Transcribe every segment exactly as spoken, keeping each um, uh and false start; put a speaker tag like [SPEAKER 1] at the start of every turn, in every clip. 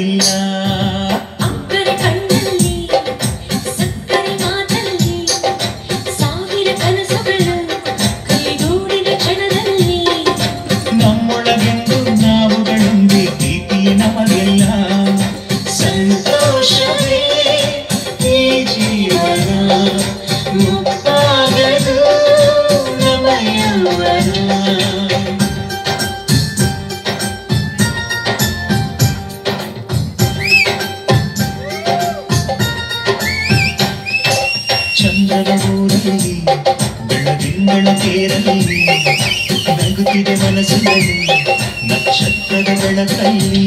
[SPEAKER 1] ನಮಗಿಲ್ಲ.
[SPEAKER 2] ಅಕ್ಕರೆ ಕಣ್ಣಲ್ಲಿ ಸಕ್ಕರೆ ಮಾತಲ್ಲಿ ಸಾವಿರ ಕನಸುಗಳು ಕೈಗೂಡಿದ ಕ್ಷಣದಲ್ಲಿ
[SPEAKER 1] ನಮ್ಮೊಳಗೆಂದು ನಾವುಗಳೊಂದೇ ಪ್ರೀತಿ ನಮಗೆಲ್ಲ. ಸಂತೋಷವೇ ಈ ಜೀವನ ಮುಕ್ತಾಗದು ನಮ್ಮ ಯೌವನ. ಚಂದ್ರನ ಊರಲ್ಲಿ ಬೆಳದಿಂಗಳ ತೇರಲ್ಲಿ ನಗುತ್ತಿದೆ ಮನಸ್ಸುಗಳು ನಕ್ಷತ್ರದ ಬೆಳಕಲ್ಲಿ.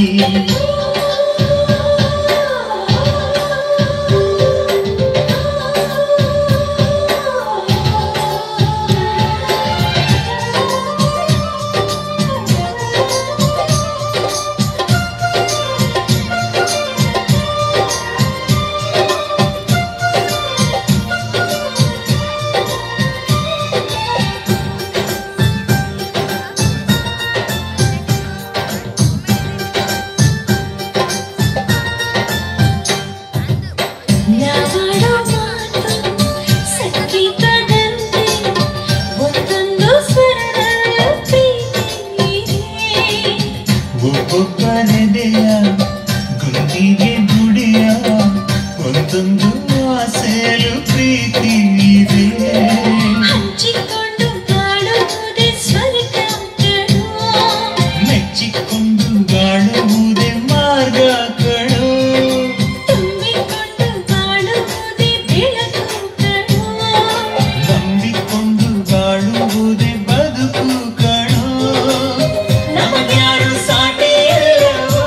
[SPEAKER 1] ಒಬ್ಬೊಬ್ಬನೆದೆಯ ಗುಂಡಿಗೆ ಗುಡಿಯ ಒಂದೊಂದು ಆಸೆಯಲು ಪ್ರೀತಿ ಇದೆ.
[SPEAKER 2] ಹಂಚಿಕೊಂಡು ಬಾಳುವುದೇ ಸ್ವರ್ಗ ಕಣೋ,
[SPEAKER 1] ಮೆಚ್ಚಿಕೊಂಡು ಬಾಳುವುದೇ ಮಾರ್ಗ ಕಣೋ,
[SPEAKER 2] ತುಂಬಿಕೊಂಡು ಬಾಳುವುದೇ ಬೆಳಕು ಕಣೋ,
[SPEAKER 1] ನಂಬಿಕೊಂಡು ಬಾಳುವುದೇ ಬದುಕು ಕಣೋ. ನಮಗ್ಯಾರು ಸಾಟಿ ಇಲ್ಲವೋ.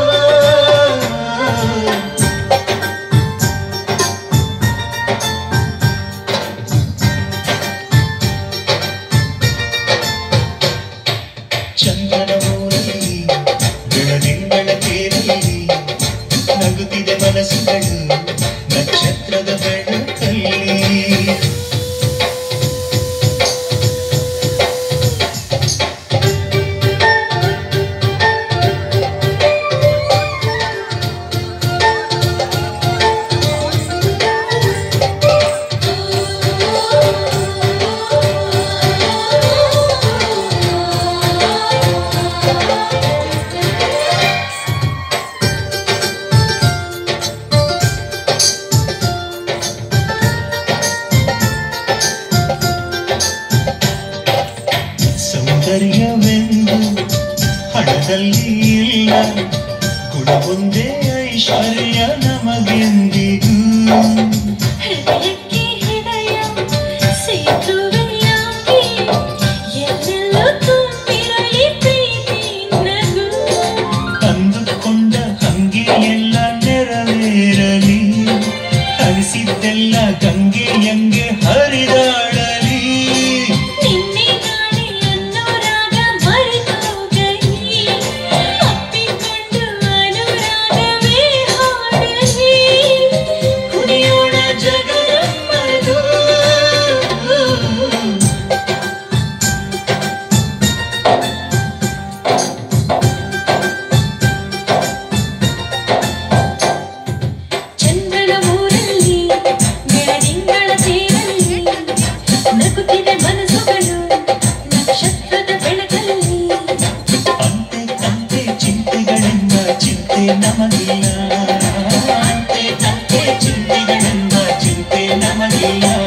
[SPEAKER 1] ಚಂದ್ರನ ಊರಲ್ಲಿ ಬೆಳದಿಂಗಳ ತೇರಲ್ಲಿ ನಗುತ್ತಿದೆ ಮನಸ್ಸುಗಳು ನಕ್ಷತ್ರದ ಬೆಳಕಲ್ಲಿ. ಸೌಂದರ್ಯವೆಂದು ಹಣದಲ್ಲಿ ಇಲ್ಲ, ಗುಣವೊಂದೇ ಐಶ್ವರ್ಯ ನಮಗೆಂದಿಗೂ.
[SPEAKER 2] ಹೃದಯಕ್ಕೆ ಹೃದಯ ಸೇತುವೆಯಾಗಿ ಎಲ್ಲೆಲ್ಲೂ ತುಂಬಿರಲಿ ಪ್ರೀತಿ ನಗು.
[SPEAKER 1] ಅಂದುಕೊಂಡ ಹಂಗೆ ಎಲ್ಲ ನೆರವೇರಲಿ, ಅನಿಸಿದ್ದೆಲ್ಲ ಗಂಗೆಯಂಗೆ ಹರಿದಾಡಲಿ.
[SPEAKER 2] ನಿನ್ನೆ ನಾಳೆ ಅನ್ನೋ ರಾಗ ಮರೆತೋಗಲಿ, ಅಪ್ಪಿಕೊಂಡು ಅನುರಾಗವೇ ಹಾಡಲಿ.
[SPEAKER 1] ಕುಣಿಯೋಣ ಜಗದಮ್ಮದು.
[SPEAKER 2] ಚಂದ್ರನ ಊರಲ್ಲಿ ಬೆಳದಿಂಗಳ ತೇರಲ್ಲಿ ನಗುತ್ತಿದೆ ಮನಸ್ಸುಗಳು ನಕ್ಷತ್ರದ ಬೆಳಕಲ್ಲಿ.
[SPEAKER 1] ಅಂತೆ ತಂತೆ ಚಿಂತೆಗಳಿಂದ ಚಿಂತೆ ನಮಗಿಲ್ಲ. ಅಂತೆ ತಂತೆ ಚಿಂತೆಗಳಿಂದ ಚಿಂತೆ ನಮಗಿಲ್ಲ.